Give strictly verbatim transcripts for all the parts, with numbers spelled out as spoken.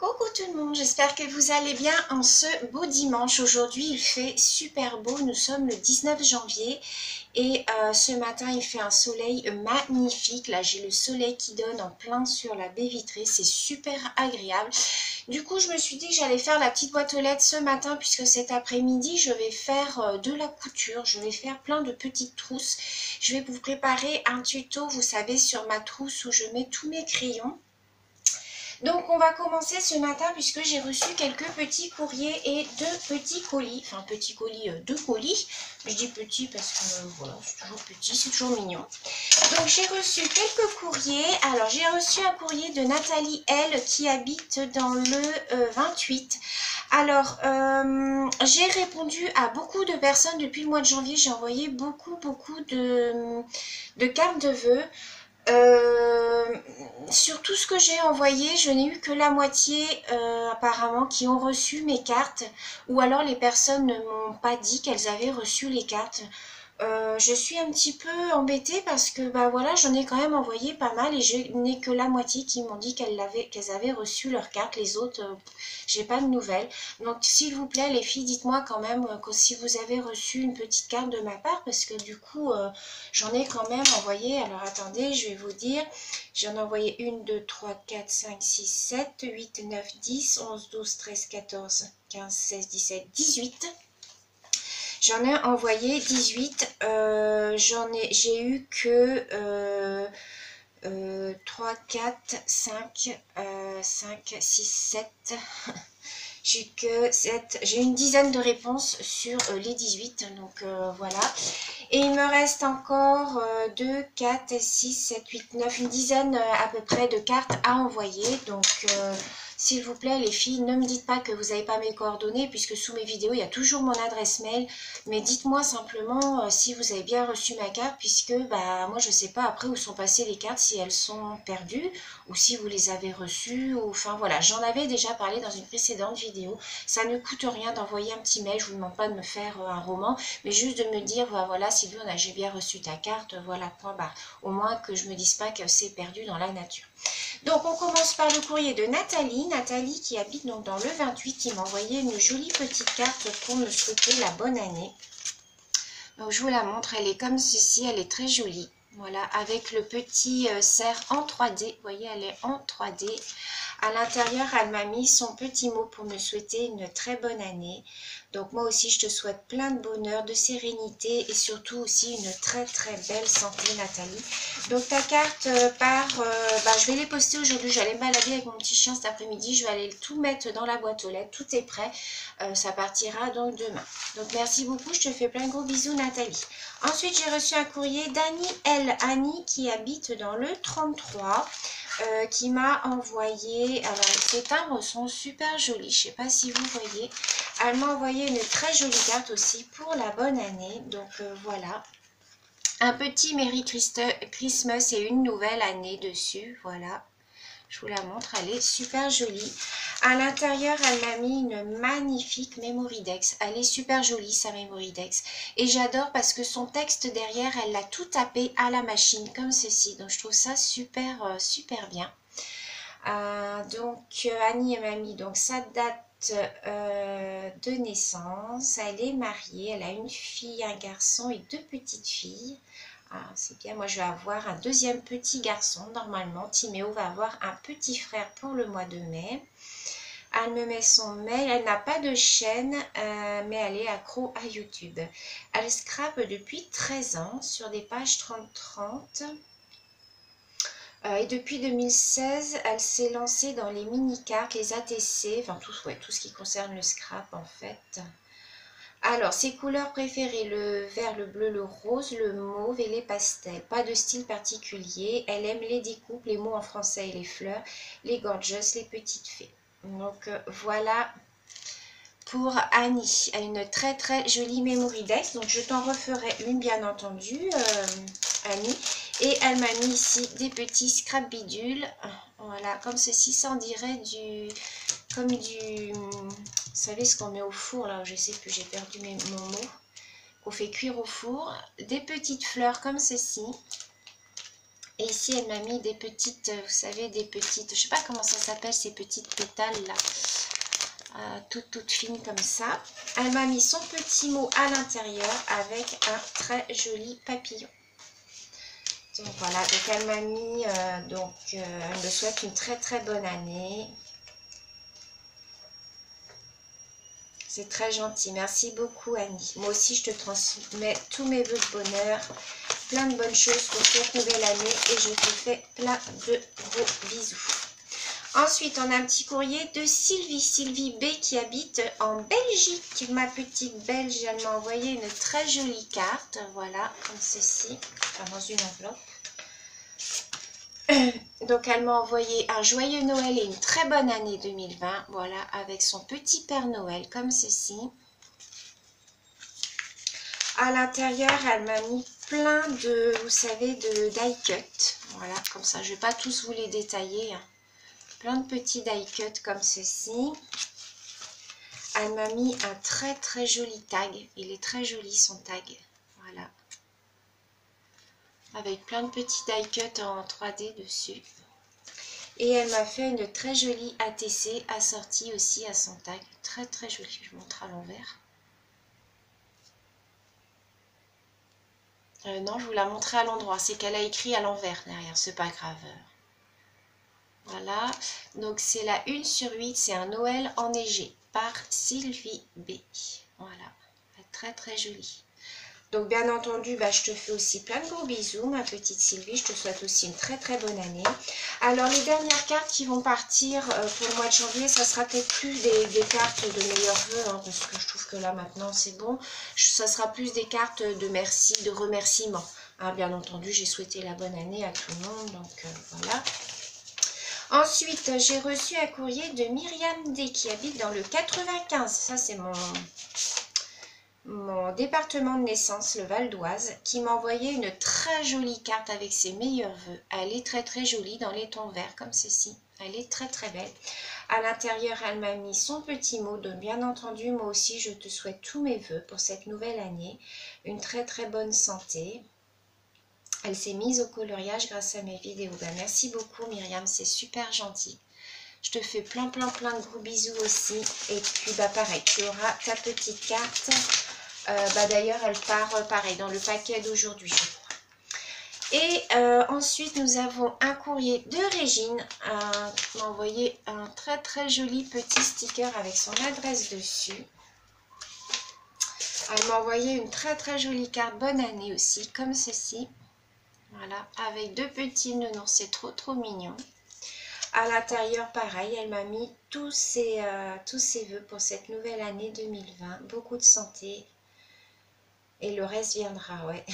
Coucou tout le monde, j'espère que vous allez bien en ce beau dimanche. Aujourd'hui il fait super beau, nous sommes le dix-neuf janvier et euh, ce matin il fait un soleil magnifique. Là j'ai le soleil qui donne en plein sur la baie vitrée, c'est super agréable. Du coup je me suis dit que j'allais faire la petite boîte aux lettres ce matin puisque cet après-midi je vais faire de la couture, je vais faire plein de petites trousses. Je vais vous préparer un tuto, vous savez, sur ma trousse où je mets tous mes crayons. Donc on va commencer ce matin puisque j'ai reçu quelques petits courriers et deux petits colis, enfin petits colis, euh, deux colis, je dis petits parce que euh, voilà, c'est toujours petit, c'est toujours mignon. Donc j'ai reçu quelques courriers, alors j'ai reçu un courrier de Nathalie L qui habite dans le euh, vingt-huit. Alors euh, j'ai répondu à beaucoup de personnes depuis le mois de janvier, j'ai envoyé beaucoup beaucoup de, de cartes de vœux. Euh, sur tout ce que j'ai envoyé, je n'ai eu que la moitié euh, apparemment qui ont reçu mes cartes, ou alors les personnes ne m'ont pas dit qu'elles avaient reçu les cartes. Euh, je suis un petit peu embêtée parce que bah voilà, j'en ai quand même envoyé pas mal et je n'ai que la moitié qui m'ont dit qu'elles avaient, qu'elles avaient reçu leurs cartes. Les autres, euh, j'ai pas de nouvelles. Donc s'il vous plaît les filles, dites-moi quand même euh, que si vous avez reçu une petite carte de ma part, parce que du coup euh, j'en ai quand même envoyé. Alors attendez, je vais vous dire, j'en ai envoyé une, deux, trois, quatre, cinq, six, sept, huit, neuf, dix, onze, douze, treize, quatorze, quinze, seize, dix-sept, dix-huit. J'en ai envoyé dix-huit, euh, j'en ai, j'ai eu que euh, euh, trois, quatre, cinq, euh, cinq, six, sept, j'ai que sept, j'ai une dizaine de réponses sur euh, les dix-huit, donc euh, voilà. Et il me reste encore euh, deux, quatre, six, sept, huit, neuf, une dizaine euh, à peu près de cartes à envoyer, donc... Euh, s'il vous plaît les filles, ne me dites pas que vous n'avez pas mes coordonnées puisque sous mes vidéos il y a toujours mon adresse mail. Mais dites-moi simplement euh, si vous avez bien reçu ma carte puisque bah, moi je ne sais pas après où sont passées les cartes, si elles sont perdues ou si vous les avez reçues. Ou, enfin voilà, j'en avais déjà parlé dans une précédente vidéo. Ça ne coûte rien d'envoyer un petit mail, je ne vous demande pas de me faire euh, un roman, mais juste de me dire bah, voilà Sylvie, j'ai bien reçu ta carte, voilà point barre. Au moins que je ne me dise pas que c'est perdu dans la nature. Donc on commence par le courrier de Nathalie. Nathalie qui habite donc dans le vingt-huit, qui m'a envoyé une jolie petite carte pour me souhaiter la bonne année. Donc je vous la montre, elle est comme ceci, elle est très jolie. Voilà, avec le petit euh, cerf en trois D. Vous voyez, elle est en trois D. À l'intérieur, elle m'a mis son petit mot pour me souhaiter une très bonne année. Donc moi aussi, je te souhaite plein de bonheur, de sérénité et surtout aussi une très très belle santé, Nathalie. Donc ta carte euh, part, euh, bah, je vais les poster aujourd'hui. J'allais me balader avec mon petit chien cet après-midi. Je vais aller tout mettre dans la boîte aux lettres. Tout est prêt. Euh, ça partira donc demain. Donc merci beaucoup. Je te fais plein de gros bisous, Nathalie. Ensuite, j'ai reçu un courrier d'Annie L. Annie qui habite dans le trente-trois. Euh, qui m'a envoyé, alors ces timbres sont super jolis, je ne sais pas si vous voyez, elle m'a envoyé une très jolie carte aussi pour la bonne année, donc euh, voilà, un petit Merry Christmas et une nouvelle année dessus, voilà. Je vous la montre, elle est super jolie. À l'intérieur, elle m'a mis une magnifique Mémoridex. Elle est super jolie, sa Mémoridex. Et j'adore parce que son texte derrière, elle l'a tout tapé à la machine, comme ceci. Donc, je trouve ça super, euh, super bien. Euh, donc, Annie m'a mis donc, sa date euh, de naissance. Elle est mariée. Elle a une fille, un garçon et deux petites filles. Ah, c'est bien, moi je vais avoir un deuxième petit garçon normalement. Timéo va avoir un petit frère pour le mois de mai. Elle me met son mail, elle n'a pas de chaîne, euh, mais elle est accro à YouTube. Elle scrape depuis treize ans sur des pages trente trente. Euh, et depuis deux mille seize, elle s'est lancée dans les mini-cartes, les A T C, enfin tout, ouais, tout ce qui concerne le scrap en fait. Alors, ses couleurs préférées, le vert, le bleu, le rose, le mauve et les pastels. Pas de style particulier. Elle aime les découpes, les mots en français et les fleurs, les gorgeous, les petites fées. Donc, euh, voilà pour Annie. Elle a une très très jolie Mémoridex. Donc, je t'en referai une, bien entendu, euh, Annie. Et elle m'a mis ici des petits scrap bidules. Voilà, comme ceci, ça en dirait du... comme du... Vous savez ce qu'on met au four, là, je sais plus, j'ai perdu mes, mon mot. Qu'on fait cuire au four. Des petites fleurs comme ceci. Et ici, elle m'a mis des petites, vous savez, des petites, je sais pas comment ça s'appelle, ces petites pétales là, euh, toutes, toutes fines comme ça. Elle m'a mis son petit mot à l'intérieur avec un très joli papillon. Donc voilà, donc elle m'a mis, euh, donc euh, elle me souhaite une très très bonne année. C'est très gentil, merci beaucoup Annie. Moi aussi je te transmets tous mes vœux de bonheur, plein de bonnes choses pour cette nouvelle année et je te fais plein de gros bisous. Ensuite on a un petit courrier de Sylvie, Sylvie B qui habite en Belgique. Ma petite belge, elle m'a envoyé une très jolie carte, voilà, comme ceci, enfin dans une enveloppe. Donc elle m'a envoyé un joyeux Noël et une très bonne année deux mille vingt, voilà, avec son petit Père Noël comme ceci. À l'intérieur, elle m'a mis plein de, vous savez, de die cut, voilà, comme ça, je ne vais pas tous vous les détailler, hein. Plein de petits die cut comme ceci. Elle m'a mis un très très joli tag, il est très joli son tag, voilà. Avec plein de petits die cut en trois D dessus. Et elle m'a fait une très jolie A T C assortie aussi à son tag. Très très jolie, je vous montre à l'envers. Euh, non, je vous la montrerai à l'endroit. C'est qu'elle a écrit à l'envers derrière, c'est pas grave. Voilà, donc c'est la une sur huit, c'est un Noël enneigé par Sylvie B. Voilà, très très jolie. Donc bien entendu, bah, je te fais aussi plein de gros bisous, ma petite Sylvie. Je te souhaite aussi une très très bonne année. Alors les dernières cartes qui vont partir euh, pour le mois de janvier, ça sera peut-être plus des, des cartes de meilleurs vœux, hein, parce que je trouve que là maintenant c'est bon. Je, ça sera plus des cartes de merci, de remerciement. Hein, bien entendu, j'ai souhaité la bonne année à tout le monde, donc euh, voilà. Ensuite, j'ai reçu un courrier de Myriam D qui habite dans le quatre-vingt-quinze. Ça c'est mon... mon département de naissance, le Val d'Oise, qui m'a envoyé une très jolie carte avec ses meilleurs vœux. Elle est très très jolie dans les tons verts comme ceci. Elle est très très belle. À l'intérieur, elle m'a mis son petit mot. Donc bien entendu, moi aussi, je te souhaite tous mes vœux pour cette nouvelle année. Une très très bonne santé. Elle s'est mise au coloriage grâce à mes vidéos. Ben, merci beaucoup Myriam, c'est super gentil. Je te fais plein plein plein de gros bisous aussi. Et puis bah pareil, tu auras ta petite carte. Euh, bah d'ailleurs elle part euh, pareil dans le paquet d'aujourd'hui je crois. Et euh, ensuite nous avons un courrier de Régine euh, qui m'a envoyé un très très joli petit sticker avec son adresse dessus. Elle m'a envoyé une très très jolie carte bonne année aussi comme ceci. Voilà, avec deux petits nounous, c'est trop trop mignon. À l'intérieur pareil, elle m'a mis tous ses, euh, tous ses vœux pour cette nouvelle année deux mille vingt. Beaucoup de santé. Et le reste viendra, ouais.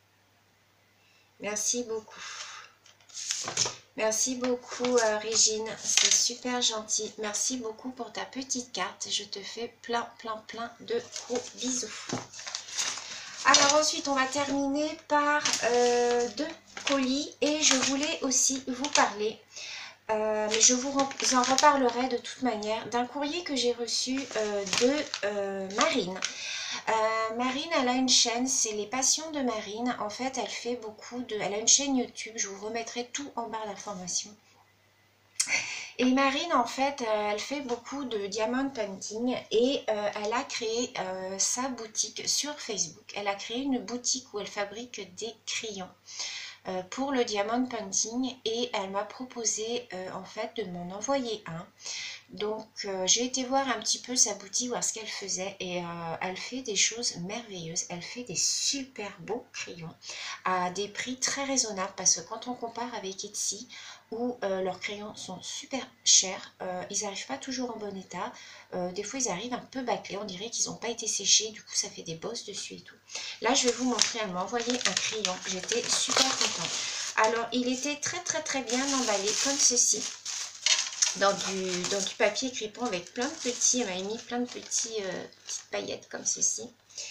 Merci beaucoup. Merci beaucoup, euh, Régine. C'est super gentil. Merci beaucoup pour ta petite carte. Je te fais plein, plein, plein de gros bisous. Alors ensuite, on va terminer par euh, deux colis. Et je voulais aussi vous parler, euh, mais je vous en reparlerai de toute manière, d'un courrier que j'ai reçu euh, de euh, Marine. Euh, Marine, elle a une chaîne, c'est les passions de Marine. En fait, elle fait beaucoup de... Elle a une chaîne YouTube, je vous remettrai tout en barre d'informations. Et Marine, en fait, euh, elle fait beaucoup de diamond painting et euh, elle a créé euh, sa boutique sur Facebook. Elle a créé une boutique où elle fabrique des crayons euh, pour le diamond painting et elle m'a proposé euh, en fait de m'en envoyer un. Donc euh, j'ai été voir un petit peu sa boutique, voir ce qu'elle faisait et euh, elle fait des choses merveilleuses. Elle fait des super beaux crayons à des prix très raisonnables parce que quand on compare avec Etsy où euh, leurs crayons sont super chers, euh, ils n'arrivent pas toujours en bon état. Euh, des fois ils arrivent un peu bâclés, on dirait qu'ils n'ont pas été séchés, du coup ça fait des bosses dessus et tout. Là je vais vous montrer, elle m'a envoyé un crayon, j'étais super contente. Alors il était très très très bien emballé comme ceci. Dans du, dans du papier crépon avec plein de petits, elle m'avait mis plein de petits, euh, petites paillettes comme ceci.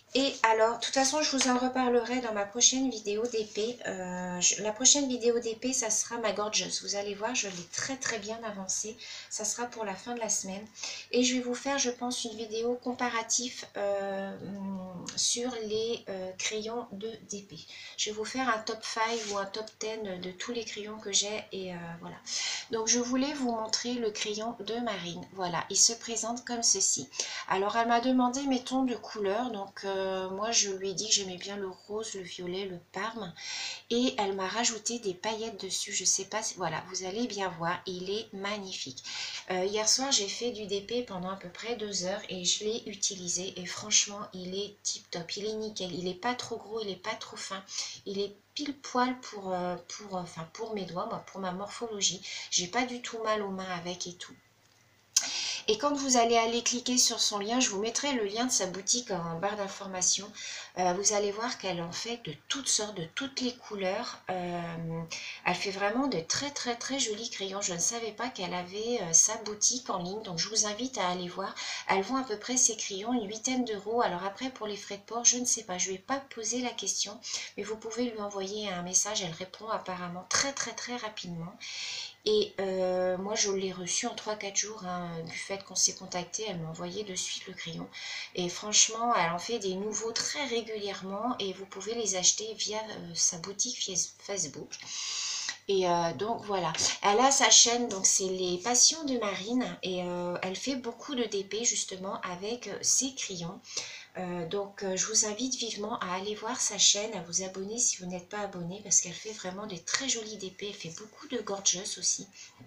Et alors, de toute façon, je vous en reparlerai dans ma prochaine vidéo d'épée. Euh, je- la prochaine vidéo d'épée, ça sera ma gorgeuse. Vous allez voir, je l'ai très très bien avancée. Ça sera pour la fin de la semaine. Et je vais vous faire, je pense, une vidéo comparative euh, sur les euh, crayons de d'épée. Je vais vous faire un top cinq ou un top dix de tous les crayons que j'ai. Et euh, voilà. Donc, je voulais vous montrer le crayon de Marine. Voilà, il se présente comme ceci. Alors, elle m'a demandé mes tons de couleur. Donc, euh, Euh, moi je lui ai dit que j'aimais bien le rose, le violet, le parme, et elle m'a rajouté des paillettes dessus. Je sais pas si... Voilà, vous allez bien voir, il est magnifique. Euh, hier soir j'ai fait du D P pendant à peu près deux heures et je l'ai utilisé et franchement il est tip top, il est nickel, il est pas trop gros, il est pas trop fin, il est pile poil pour, euh, pour, enfin, pour mes doigts, moi, pour ma morphologie. J'ai pas du tout mal aux mains avec et tout. Et quand vous allez aller cliquer sur son lien, je vous mettrai le lien de sa boutique en barre d'information. Euh, vous allez voir qu'elle en fait de toutes sortes, de toutes les couleurs. Euh, elle fait vraiment de très très très jolis crayons. Je ne savais pas qu'elle avait euh, sa boutique en ligne, donc je vous invite à aller voir. Elle vend à peu près ses crayons une huitaine d'euros. Alors après pour les frais de port, je ne sais pas, je ne vais pas poser la question, mais vous pouvez lui envoyer un message. Elle répond apparemment très très très rapidement. Et euh, moi, je l'ai reçu en trois quatre jours, hein, du fait qu'on s'est contacté, elle m'a envoyé de suite le crayon. Et franchement, elle en fait des nouveaux très régulièrement et vous pouvez les acheter via euh, sa boutique Facebook. Et euh, donc voilà, elle a sa chaîne, donc c'est les Passions de Marine, et euh, elle fait beaucoup de D P justement avec euh, ses crayons. Euh, donc euh, je vous invite vivement à aller voir sa chaîne, à vous abonner si vous n'êtes pas abonné, parce qu'elle fait vraiment des très jolies D P, elle fait beaucoup de gorgeous aussi.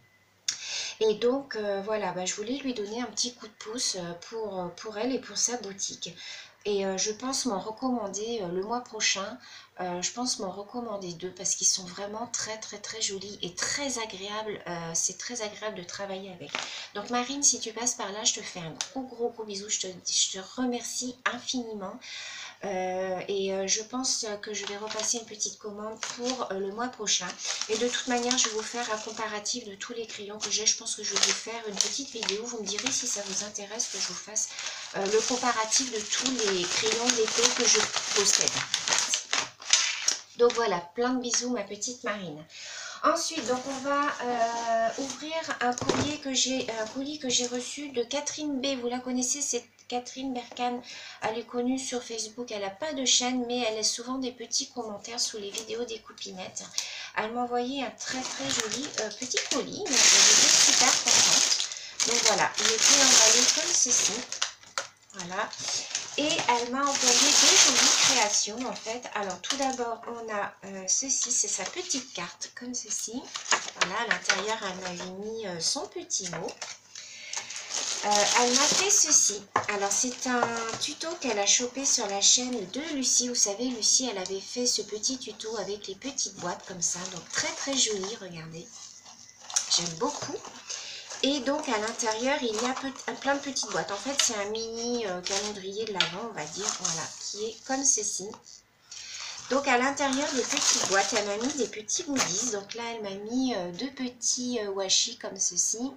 Et donc euh, voilà, bah, je voulais lui donner un petit coup de pouce pour, pour elle et pour sa boutique. Et euh, je pense m'en recommander euh, le mois prochain, euh, je pense m'en recommander deux parce qu'ils sont vraiment très très très jolis et très agréables. Euh, c'est très agréable de travailler avec. Donc Marine, si tu passes par là, je te fais un gros gros gros bisou. Je te, je te remercie infiniment. Euh, et euh, je pense que je vais repasser une petite commande pour euh, le mois prochain. Et de toute manière, je vais vous faire un comparatif de tous les crayons que j'ai. Je pense que je vais vous faire une petite vidéo. Vous me direz si ça vous intéresse que je vous fasse euh, le comparatif de tous les crayons d'épée que je possède. Donc voilà, plein de bisous ma petite Marine. Ensuite, donc on va euh, ouvrir un courrier que j'ai un colis que j'ai reçu de Catherine B. Vous la connaissez, c'est Catherine Berkane. Elle est connue sur Facebook. Elle n'a pas de chaîne, mais elle a souvent des petits commentaires sous les vidéos des copinettes. Elle m'a envoyé un très très joli euh, petit colis. Donc j'étais super contente. Donc voilà, il était emballé comme ceci. Voilà. Et elle m'a envoyé deux jolies créations en fait. Alors tout d'abord on a euh, ceci, c'est sa petite carte comme ceci. Voilà, à l'intérieur elle m'avait mis euh, son petit mot. Euh, elle m'a fait ceci. Alors c'est un tuto qu'elle a chopé sur la chaîne de Lucie. Vous savez, Lucie elle avait fait ce petit tuto avec les petites boîtes comme ça. Donc très très joli, regardez. J'aime beaucoup. Et donc à l'intérieur il y a plein de petites boîtes. En fait c'est un mini euh, calendrier de l'Avent, on va dire, voilà, qui est comme ceci. Donc à l'intérieur des petites boîtes, elle m'a mis des petits goodies. Donc là elle m'a mis euh, deux petits euh, washi comme ceci.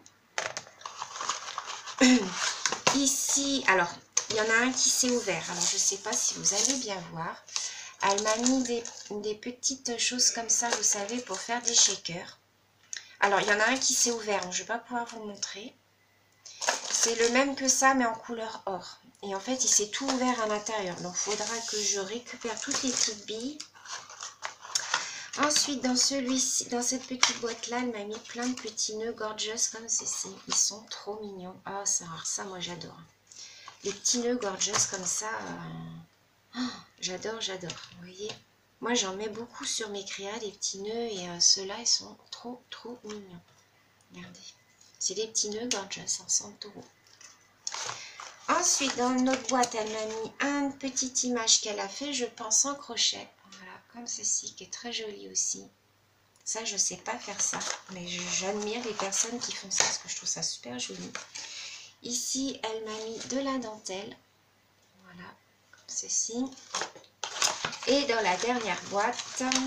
Ici, alors il y en a un qui s'est ouvert, alors je ne sais pas si vous allez bien voir. Elle m'a mis des, des petites choses comme ça, vous savez, pour faire des shakers. Alors il y en a un qui s'est ouvert, donc je ne vais pas pouvoir vous montrer. C'est le même que ça, mais en couleur or. Et en fait, il s'est tout ouvert à l'intérieur. Donc, il faudra que je récupère toutes les petites billes. Ensuite, dans celui-ci, dans cette petite boîte-là, elle m'a mis plein de petits nœuds gorgeous comme ceci. Ils sont trop mignons. Ah, oh, ça, ça, moi, j'adore. Les petits nœuds gorgeous comme ça, euh... oh, j'adore, j'adore. Vous voyez, moi, j'en mets beaucoup sur mes créas, des petits nœuds. Et euh, ceux-là, ils sont trop, trop mignons. Regardez. C'est des petits nœuds gorgeous en cent euros. Ensuite, dans notre boîte, elle m'a mis une petite image qu'elle a fait, je pense, en crochet. Voilà, comme ceci, qui est très jolie aussi. Ça, je ne sais pas faire ça, mais j'admire les personnes qui font ça, parce que je trouve ça super joli. Ici, elle m'a mis de la dentelle. Voilà, comme ceci. Et dans la dernière boîte... Alors,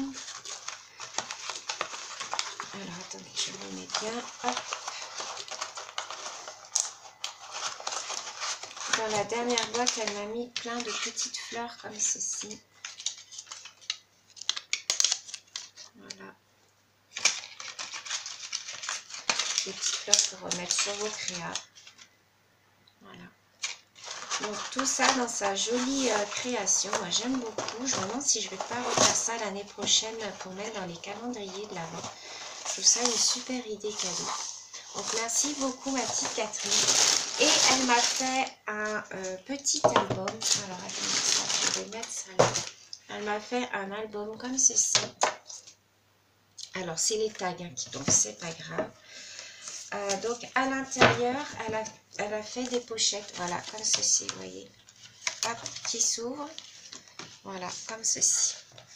attendez, je le mets bien. Hop. dans la dernière boîte, elle m'a mis plein de petites fleurs comme ceci. Voilà. Des petites fleurs pour remettre sur vos créas. Voilà. Donc tout ça dans sa jolie euh, création. Moi j'aime beaucoup. Je me demande si je vais pas refaire ça l'année prochaine pour mettre dans les calendriers de l'Avent. Je trouve ça une super idée cadeau. Donc merci beaucoup ma petite Catherine. Et elle m'a fait un euh, petit album. Alors attendez, je vais mettre ça là. Elle m'a fait un album comme ceci. Alors c'est les tags hein, qui tombent, c'est pas grave. Euh, donc à l'intérieur, elle a, elle a fait des pochettes, voilà, comme ceci, vous voyez. Hop, qui s'ouvre. Voilà, comme ceci.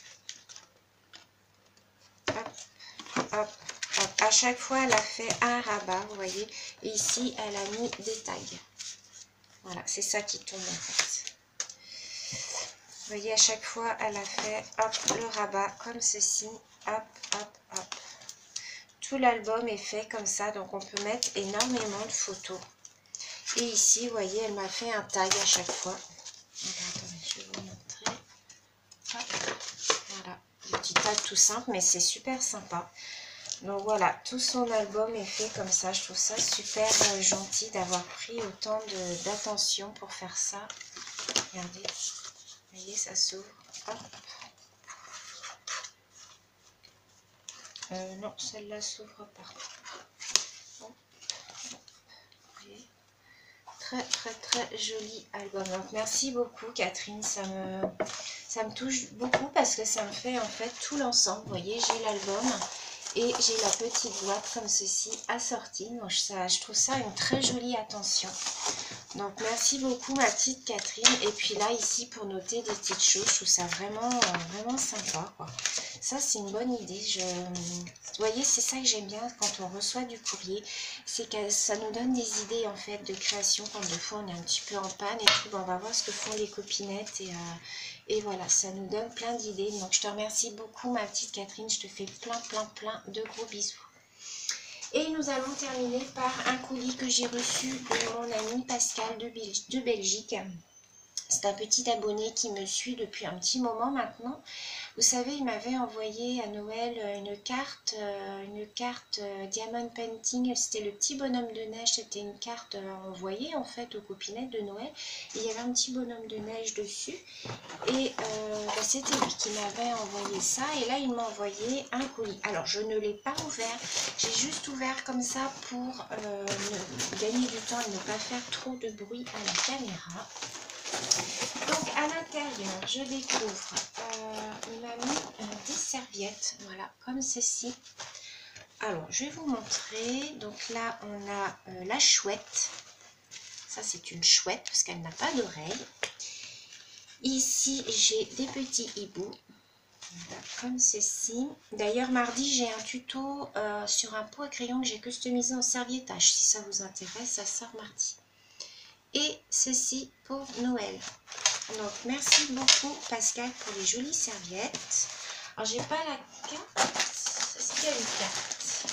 Hop, hop, hop. À chaque fois, elle a fait un rabat, vous voyez. Et ici, elle a mis des tags. Voilà, c'est ça qui tombe en fait. Vous voyez, à chaque fois, elle a fait hop, le rabat, comme ceci. Hop, hop, hop. Tout l'album est fait comme ça, donc on peut mettre énormément de photos. Et ici, vous voyez, elle m'a fait un tag à chaque fois. Alors, attendez, je vais vous montrer. Hop. Voilà, des petits tags tout simples, mais c'est super sympa. Donc voilà, tout son album est fait comme ça. Je trouve ça super euh, gentil d'avoir pris autant d'attention pour faire ça. Regardez, vous voyez, ça s'ouvre. Hop. Euh, non, celle-là s'ouvre pas. Bon. Très très très joli album. Donc merci beaucoup Catherine, ça me, ça me touche beaucoup parce que ça me fait en fait tout l'ensemble. Vous voyez, j'ai l'album et j'ai la petite boîte comme ceci assortie. Donc ça, je trouve ça une très jolie attention. Donc merci beaucoup ma petite Catherine. Et puis là ici pour noter des petites choses, je trouve ça vraiment vraiment sympa quoi. Ça c'est une bonne idée. Je... Vous voyez, c'est ça que j'aime bien quand on reçoit du courrier, c'est que ça nous donne des idées en fait de création quand des fois on est un petit peu en panne et tout. Bon, on va voir ce que font les copinettes et, euh, et voilà, ça nous donne plein d'idées. Donc je te remercie beaucoup ma petite Catherine, je te fais plein plein plein de gros bisous. Et nous allons terminer par un colis que j'ai reçu de mon ami Pascal de, Bel de Belgique. C'est un petit abonné qui me suit depuis un petit moment maintenant. Vous savez, il m'avait envoyé à Noël une carte, euh, une carte euh, Diamond Painting. C'était le petit bonhomme de neige. C'était une carte euh, envoyée en fait aux copinettes de Noël. Et il y avait un petit bonhomme de neige dessus. Et euh, bah, c'était lui qui m'avait envoyé ça. Et là, il m'a envoyé un colis. Alors, je ne l'ai pas ouvert. J'ai juste ouvert comme ça pour euh, gagner du temps et ne pas faire trop de bruit à la caméra. Donc à l'intérieur, je découvre, euh, il m'a mis euh, des serviettes, voilà, comme ceci. Alors, je vais vous montrer. Donc là, on a euh, la chouette. Ça, c'est une chouette parce qu'elle n'a pas d'oreille. Ici, j'ai des petits hiboux. Voilà, comme ceci. D'ailleurs, mardi, j'ai un tuto euh, sur un pot à crayon que j'ai customisé en serviettage. Si ça vous intéresse, ça sort mardi. Et ceci pour Noël. Donc merci beaucoup Pascal pour les jolies serviettes. Alors j'ai pas la carte. Est-ce qu'il y a une carte?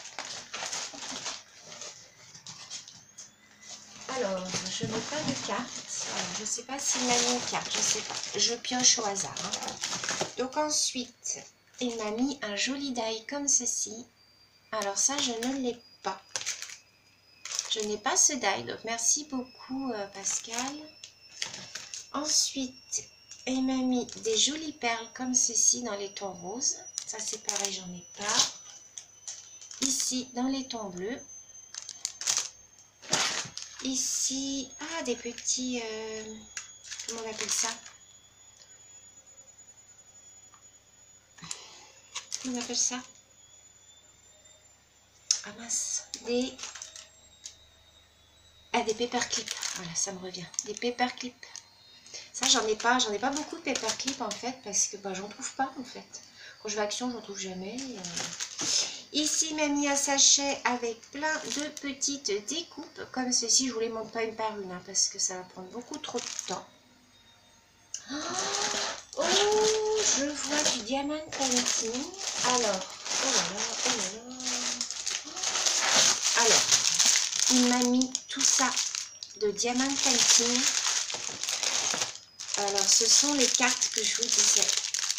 Alors je n'ai pas de carte. Alors, je ne sais pas s'il m'a mis une carte. Je sais pas. Je pioche au hasard. Hein. Donc ensuite il m'a mis un joli die comme ceci. Alors ça je ne l'ai pas. Je n'ai pas ce die. Donc merci beaucoup euh, Pascal. Ensuite, il m'a mis des jolies perles comme ceci dans les tons roses. Ça, c'est pareil, j'en ai pas. Ici, dans les tons bleus. Ici, ah, des petits... Euh, comment on appelle ça? Comment on appelle ça? Ah mince, des... Ah, des paperclips. Voilà, ça me revient. Des paperclips. Ça, j'en ai pas, j'en ai pas beaucoup de paperclips en fait, parce que bah, j'en trouve pas en fait. Quand je vais à Action, j'en trouve jamais. Euh... Ici, il m'a mis un sachet avec plein de petites découpes, comme ceci. Je vous les montre pas une par une, hein, parce que ça va prendre beaucoup trop de temps. Oh, je vois du Diamond Painting. Alors, oh là là, oh là là. Alors, il m'a mis tout ça de Diamond Painting. Alors, ce sont les cartes que je vous disais.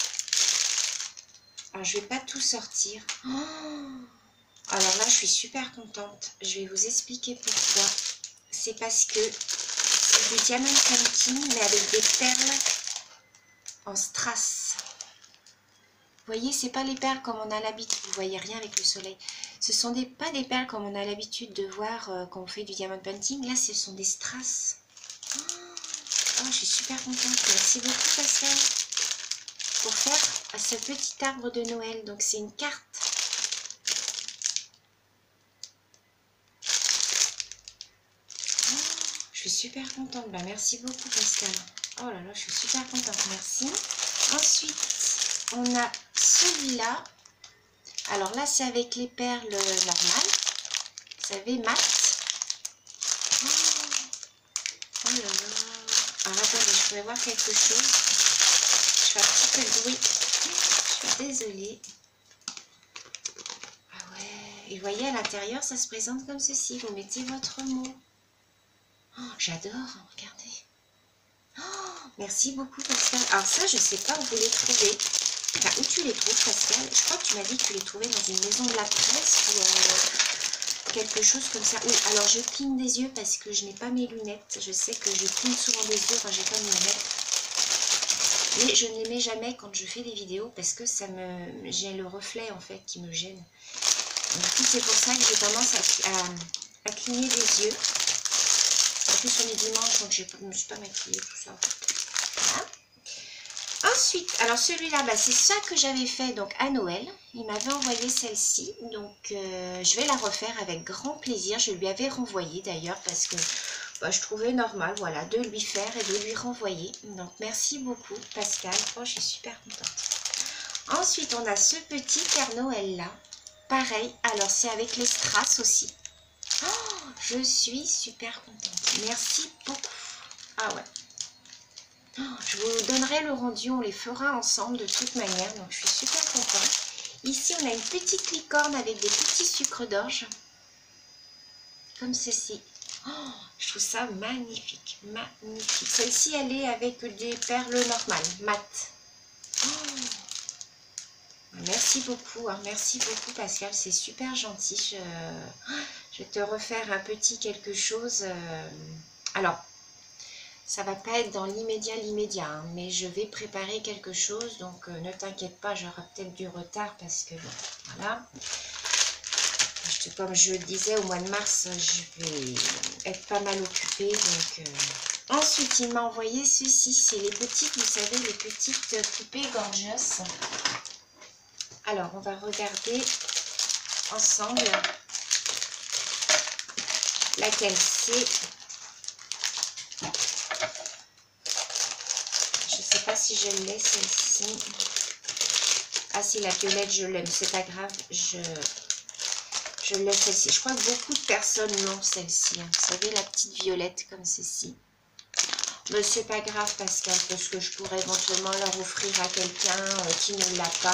Alors, je ne vais pas tout sortir. Oh, alors là, je suis super contente. Je vais vous expliquer pourquoi. C'est parce que c'est du Diamond Painting, mais avec des perles en strass. Vous voyez, c'est pas les perles comme on a l'habitude. Vous voyez rien avec le soleil. Ce sont des, pas des perles comme on a l'habitude de voir euh, quand on fait du Diamond Painting. Là, ce sont des strass. Oh, oh, je suis super contente. Merci beaucoup, Pascal, pour faire ce petit arbre de Noël. Donc, c'est une carte. Oh, je suis super contente. Bah, merci beaucoup, Pascal. Oh là là, je suis super contente. Merci. Ensuite, on a celui-là. Alors là, c'est avec les perles normales. Vous savez, mat. Oh, oh là là. Alors attendez, je pourrais voir quelque chose. Je fais un petit peu de bruit. Je suis désolée. Ah ouais. Et vous voyez, à l'intérieur, ça se présente comme ceci. Vous mettez votre mot. Oh, j'adore. Regardez. Oh, merci beaucoup, Pascal. Alors ça, je ne sais pas où vous les trouvez. Enfin, où tu les trouves, Pascal? Je crois que tu m'as dit que tu les trouvais dans une maison de la presse ou euh, quelque chose comme ça. Oui, alors je cligne des yeux parce que je n'ai pas mes lunettes. Je sais que je cligne souvent des yeux quand j'ai pas mes lunettes. Mais je ne les mets jamais quand je fais des vidéos parce que ça me, j'ai le reflet en fait qui me gêne. Du coup, c'est pour ça que j'ai tendance à, à, à cligner des yeux. En plus, on est dimanche, donc je ne me suis pas maquillée, tout ça. Voilà. Ensuite, alors celui-là, bah, c'est ça que j'avais fait donc à Noël. Il m'avait envoyé celle-ci, donc euh, je vais la refaire avec grand plaisir. Je lui avais renvoyé d'ailleurs parce que bah, je trouvais normal, voilà, de lui faire et de lui renvoyer. Donc merci beaucoup, Pascal. Oh, je suis super contente. Ensuite, on a ce petit Père Noël là. Pareil, alors c'est avec les strass aussi. Oh, je suis super contente. Merci beaucoup. Ah ouais. Je vous donnerai le rendu, on les fera ensemble de toute manière, donc je suis super contente. Ici, on a une petite licorne avec des petits sucres d'orge, comme ceci. Oh, je trouve ça magnifique, magnifique. Celle-ci, elle est avec des perles normales, mat. Oh, merci beaucoup, hein, merci beaucoup Pascal, c'est super gentil. Je, je vais te refaire un petit quelque chose. Euh, alors, ça va pas être dans l'immédiat, l'immédiat, hein, mais je vais préparer quelque chose, donc euh, ne t'inquiète pas, j'aurai peut-être du retard parce que, bon, voilà. Je, comme je le disais, au mois de mars, je vais être pas mal occupée, donc... Euh... Ensuite, il m'a envoyé ceci, c'est les petites, vous savez, les petites poupées gorgeous. Alors, on va regarder ensemble laquelle c'est. Je sais pas si je l'ai celle-ci. Ah si, la violette je l'aime, c'est pas grave, je, je l'ai celle-ci. Je crois que beaucoup de personnes l'ont celle-ci, hein. Vous savez, la petite violette comme ceci. Mais c'est pas grave Pascal, parce que je pourrais éventuellement leur offrir à quelqu'un euh, qui ne l'a pas.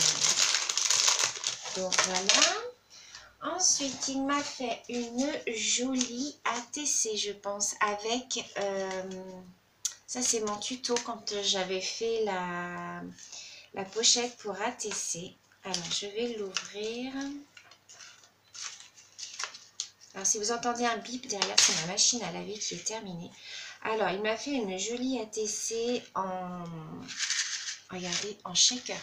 Euh. Donc voilà. Ensuite, il m'a fait une jolie A T C, je pense, avec... Euh, ça, c'est mon tuto quand j'avais fait la, la pochette pour A T C. Alors, je vais l'ouvrir. Alors, si vous entendez un bip derrière, c'est ma machine à laver qui est terminée. Alors, il m'a fait une jolie A T C en... Regardez, en shaker.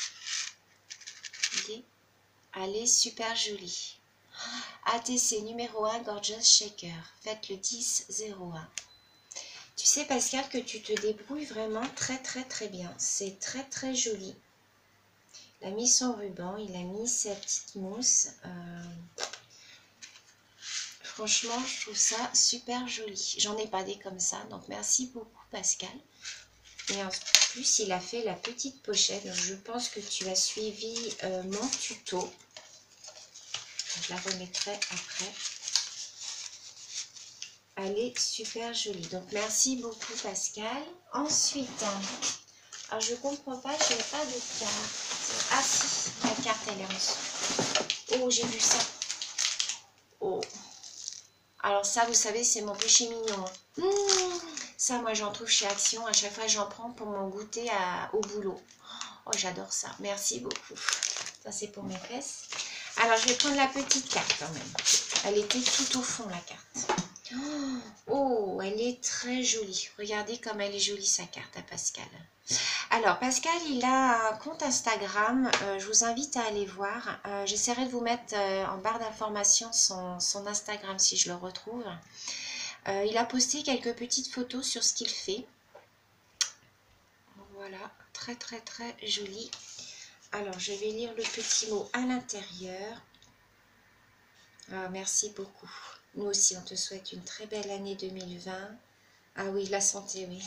Voyez, elle est super jolie. A T C numéro un, Gorgeous Shaker. Faites le dix zéro un. Tu sais Pascal que tu te débrouilles vraiment très très très bien. C'est très très joli. Il a mis son ruban, il a mis sa petite mousse. Euh... Franchement, je trouve ça super joli. J'en ai pas des comme ça, donc merci beaucoup Pascal. Et en plus, il a fait la petite pochette. Donc je pense que tu as suivi euh, mon tuto. Je la remettrai après. Elle est super jolie. Donc, merci beaucoup, Pascal. Ensuite, alors je ne comprends pas, je n'ai pas de carte. Ah si, la carte, elle est en dessous. Oh, j'ai vu ça. Oh. Alors ça, vous savez, c'est mon péché mignon. Mmh, ça, moi, j'en trouve chez Action. À chaque fois, j'en prends pour mon goûter à, au boulot. Oh, j'adore ça. Merci beaucoup. Ça, c'est pour mes fesses. Alors, je vais prendre la petite carte quand même. Elle était tout au fond, la carte. Oh, elle est très jolie. Regardez comme elle est jolie, sa carte à Pascal. Alors, Pascal, il a un compte Instagram. Euh, je vous invite à aller voir. Euh, J'essaierai de vous mettre euh, en barre d'informations son, son Instagram si je le retrouve. Euh, il a posté quelques petites photos sur ce qu'il fait. Voilà, très très très joli. Alors, je vais lire le petit mot à l'intérieur. Ah, merci beaucoup. Nous aussi, on te souhaite une très belle année deux mille vingt. Ah oui, la santé, oui.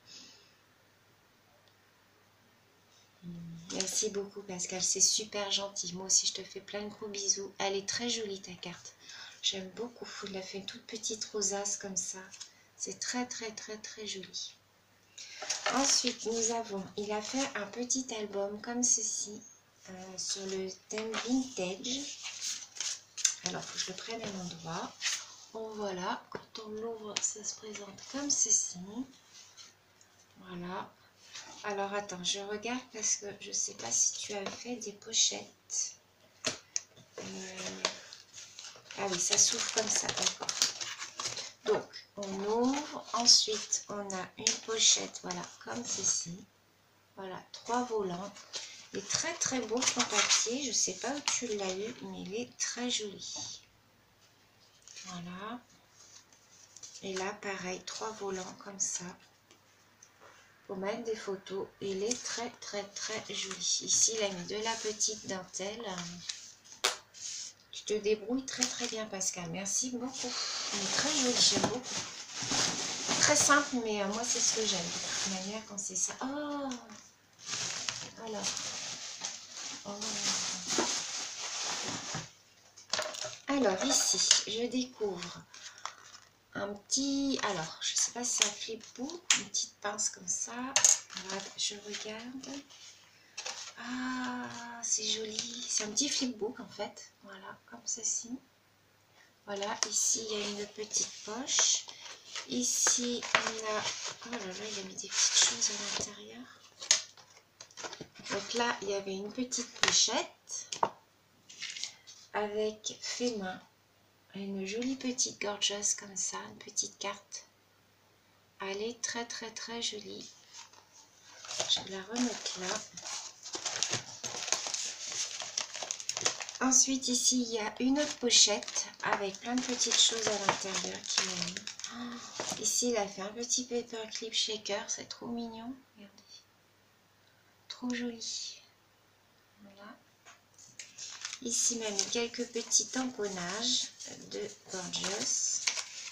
Merci beaucoup Pascal, c'est super gentil. Moi aussi je te fais plein de gros bisous. Elle est très jolie ta carte. J'aime beaucoup. Il a fait une toute petite rosace comme ça. C'est très très très très joli. Ensuite nous avons, il a fait un petit album comme ceci euh, sur le thème vintage. Alors il faut que je le prenne à l'endroit. Bon voilà, quand on l'ouvre ça se présente comme ceci. Voilà. Alors attends, je regarde parce que je ne sais pas si tu as fait des pochettes. Euh... Ah oui, ça s'ouvre comme ça, d'accord. Donc, on ouvre. Ensuite, on a une pochette, voilà, comme ceci. Voilà, trois volants. Il est très très beau son papier. Je ne sais pas où tu l'as eu, mais il est très joli. Voilà. Et là, pareil, trois volants comme ça. Pour mettre des photos. Il est très très très joli. Ici, il a mis de la petite dentelle. Tu te débrouilles très très bien Pascal. Merci beaucoup. Il est très joli, j'aime beaucoup. Très simple, mais euh, moi c'est ce que j'aime. De toute manière, quand c'est ça. Oh, alors. Oh. Alors ici, je découvre un petit. Alors, je sais pas si c'est un flipbook, une petite pince comme ça. Voilà, je regarde. Ah, c'est joli. C'est un petit flipbook en fait. Voilà, comme ceci. Voilà, ici il y a une petite poche. Ici on a. Oh là là, il a mis des petites choses à l'intérieur. Donc là, il y avait une petite pochette avec fait main. Une jolie petite gorgeuse comme ça, une petite carte. Elle est très très très jolie. Je vais la remettre là. Ensuite, ici, il y a une autre pochette avec plein de petites choses à l'intérieur qui m'a mis. Oh, ici, il a fait un petit paperclip shaker. C'est trop mignon. Regardez. Trop joli. Voilà. Ici, il m'a mis quelques petits tamponnages de Gorgeous.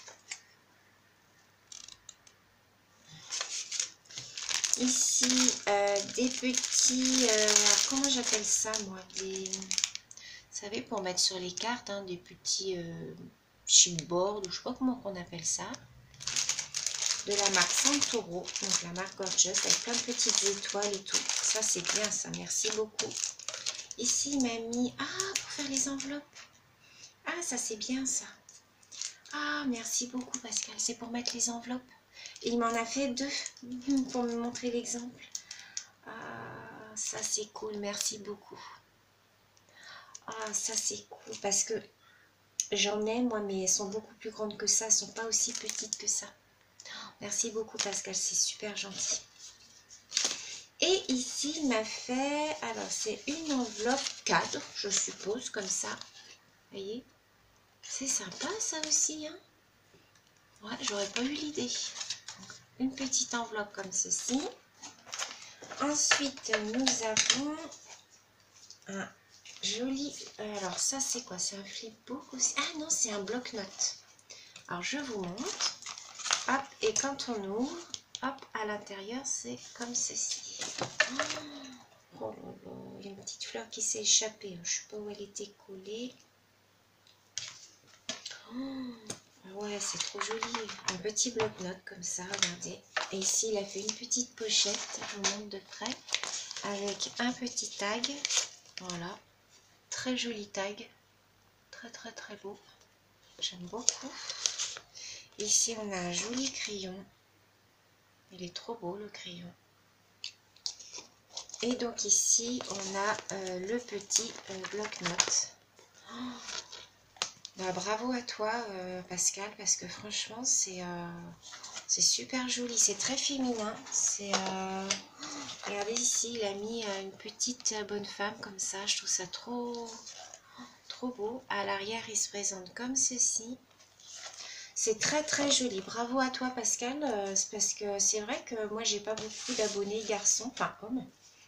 Ici, euh, des petits... Euh, comment j'appelle ça, moi des... Vous savez, pour mettre sur les cartes, hein, des petits euh, chipboards, ou je sais pas comment on appelle ça, de la marque Santoro, donc la marque Gorgeous, avec plein de petites étoiles et tout. Ça, c'est bien, ça, merci beaucoup. Ici, il m'a mis... Ah, pour faire les enveloppes. Ah, ça, c'est bien, ça. Ah, merci beaucoup, Pascal. C'est pour mettre les enveloppes. Et il m'en a fait deux pour me montrer l'exemple. Ah, ça, c'est cool. Merci beaucoup. Ah, ça c'est cool parce que j'en ai moi, mais elles sont beaucoup plus grandes que ça, elles sont pas aussi petites que ça. Merci beaucoup Pascal, c'est super gentil. Et ici il m'a fait, alors c'est une enveloppe cadre, je suppose, comme ça. Vous voyez, c'est sympa ça aussi, hein. Ouais, j'aurais pas eu l'idée. Une petite enveloppe comme ceci. Ensuite nous avons un joli, alors ça c'est quoi? C'est un flipbook aussi? Ah non, c'est un bloc-notes. Alors je vous montre. Hop, et quand on ouvre, hop, à l'intérieur c'est comme ceci. Oh, oh, oh, il y a une petite fleur qui s'est échappée. Je sais pas où elle était collée. Oh, ouais, c'est trop joli. Un petit bloc-notes comme ça, regardez. Et ici il a fait une petite pochette, je vous montre de près, avec un petit tag. Voilà. Très joli tag, très très très beau, j'aime beaucoup. ici on a un joli crayon. Il est trop beau le crayon. Et donc ici on a euh, le petit euh, bloc-notes. Oh, bah, bravo à toi euh, Pascal, parce que franchement c'est euh, c'est super joli, c'est très féminin. C'est euh, regardez ici, il a mis euh, une petite euh, bonne femme comme ça, je trouve ça trop trop beau. À l'arrière il se présente comme ceci. C'est très très joli, bravo à toi Pascal, euh, parce que c'est vrai que moi j'ai pas beaucoup d'abonnés garçons, enfin hommes.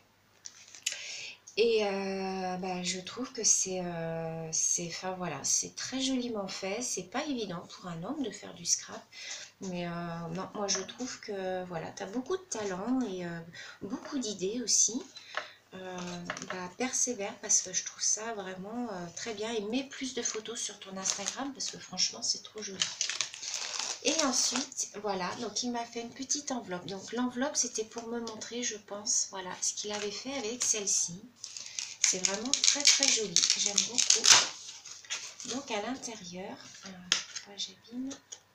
Et euh, bah, je trouve que c'est, euh, c'est, enfin voilà, c'est très joliment fait. C'est pas évident pour un homme de faire du scrap, mais euh, non, moi je trouve que voilà, tu as beaucoup de talent et euh, beaucoup d'idées aussi. Euh, bah, persévère parce que je trouve ça vraiment euh, très bien. Et mets plus de photos sur ton Instagram parce que franchement c'est trop joli. Et ensuite, voilà, donc il m'a fait une petite enveloppe. Donc l'enveloppe c'était pour me montrer, je pense, voilà, ce qu'il avait fait avec celle-ci. C'est vraiment très très joli, j'aime beaucoup. Donc à l'intérieur, euh, j'abîme.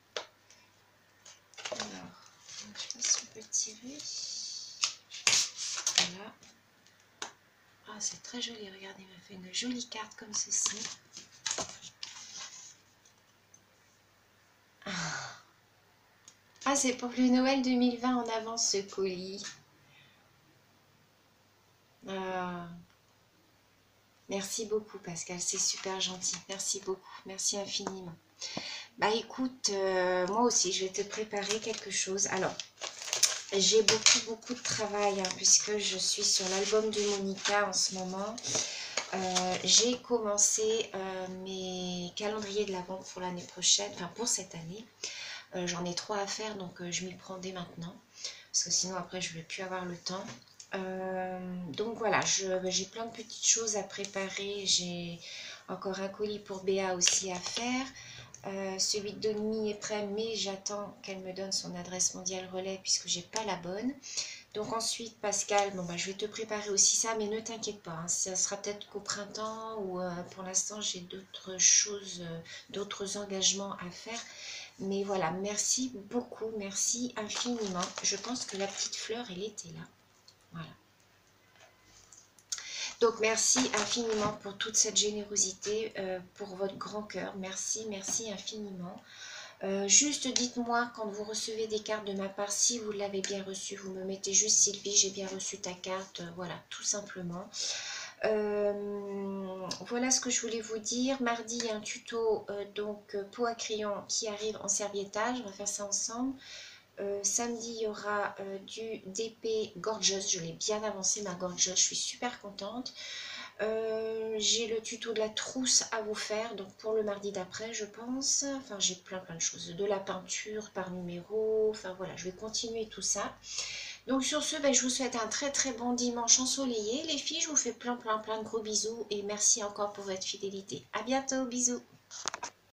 Alors, je sais pas si on peut tirer. Voilà. Ah, c'est très joli, regardez, il m'a fait une jolie carte comme ceci. Ah, c'est pour le Noël deux mille vingt en avance ce colis. Ah. Merci beaucoup Pascal, c'est super gentil. Merci beaucoup, merci infiniment. Bah écoute, euh, moi aussi je vais te préparer quelque chose. Alors, j'ai beaucoup beaucoup de travail hein, puisque je suis sur l'album de Monica en ce moment. Euh, j'ai commencé euh, mes calendriers de l'avant pour l'année prochaine, enfin pour cette année. Euh, J'en ai trois à faire donc euh, je m'y prends dès maintenant. Parce que sinon après je ne vais plus avoir le temps. Euh, donc voilà, j'ai plein de petites choses à préparer. J'ai encore un colis pour Béa aussi à faire. Euh, celui de Donnie est prêt, mais j'attends qu'elle me donne son adresse mondiale relais puisque j'ai pas la bonne. Donc ensuite, Pascal, bon bah je vais te préparer aussi ça, mais ne t'inquiète pas, hein, ça sera peut-être qu'au printemps ou euh, pour l'instant j'ai d'autres choses, euh, d'autres engagements à faire. Mais voilà, merci beaucoup, merci infiniment. Je pense que la petite fleur, elle était là. Voilà. Donc merci infiniment pour toute cette générosité, euh, pour votre grand cœur. Merci, merci infiniment. Euh, juste dites-moi quand vous recevez des cartes de ma part, si vous l'avez bien reçu, vous me mettez juste Sylvie, j'ai bien reçu ta carte, euh, voilà, tout simplement. Euh, voilà ce que je voulais vous dire. Mardi, il y a un tuto, euh, donc peau à crayon qui arrive en serviettage, on va faire ça ensemble. Euh, samedi, il y aura euh, du D P Gorgeous, je l'ai bien avancé ma Gorgeous, je suis super contente. Euh, j'ai le tuto de la trousse à vous faire, donc pour le mardi d'après je pense. Enfin j'ai plein plein de choses, de la peinture par numéro, enfin voilà, je vais continuer tout ça. Donc sur ce, ben, je vous souhaite un très très bon dimanche ensoleillé. Les filles, je vous fais plein plein plein de gros bisous et merci encore pour votre fidélité. À bientôt, bisous.